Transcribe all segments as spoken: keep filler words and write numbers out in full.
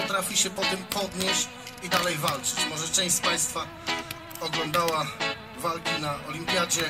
potrafi się po tym podnieść i dalej walczyć. Może część z Państwa oglądała walki na olimpiadzie.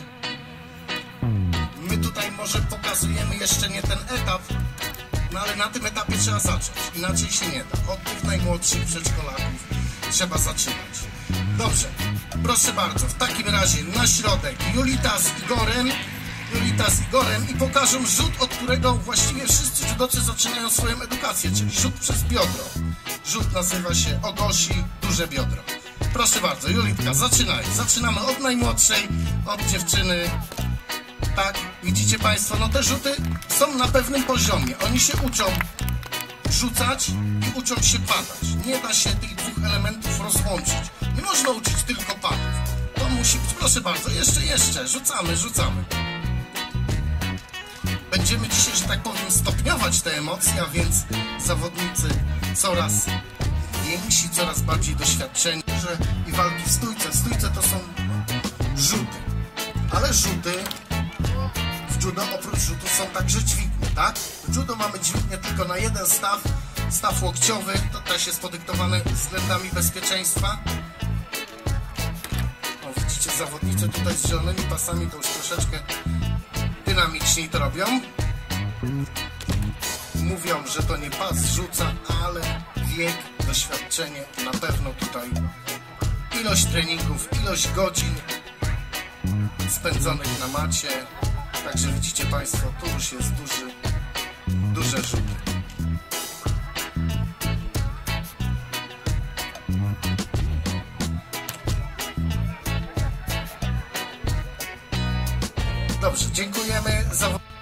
My tutaj może pokazujemy jeszcze nie ten etap, no ale na tym etapie trzeba zacząć, inaczej się nie da. Od tych najmłodszych przedszkolaków trzeba zaczynać. Dobrze, proszę bardzo, w takim razie na środek Julita z Igorem, Julita z Igorem i pokażą rzut, od którego właściwie wszyscy judocy zaczynają swoją edukację, czyli rzut przez biodro. Rzut nazywa się Ogoshi duże biodro. Proszę bardzo, Julitka, zaczynaj. Zaczynamy od najmłodszej, od dziewczyny. Tak, widzicie Państwo, no te rzuty są na pewnym poziomie. Oni się uczą rzucać i uczą się padać. Nie da się tych dwóch elementów rozłączyć. Nie można uczyć tylko padów. To musi być, proszę bardzo, jeszcze, jeszcze, rzucamy, rzucamy. Będziemy dzisiaj, że tak powiem, stopniować te emocje, a więc zawodnicy coraz więksi, coraz bardziej doświadczeni. I walki w stójce. W stójce to są rzuty. Ale rzuty w judo oprócz rzutów są także dźwignie, tak? W judo mamy dźwignię tylko na jeden staw, staw łokciowy, to też jest podyktowane względami bezpieczeństwa. O, widzicie, zawodnicy tutaj z zielonymi pasami to już troszeczkę dynamiczniej to robią. Mówią, że to nie pas rzuca, ale wiek, doświadczenie, na pewno tutaj ilość treningów, ilość godzin spędzonych na macie. Także widzicie Państwo, tu już jest duży, duże rzuty. Dobrze, dziękujemy za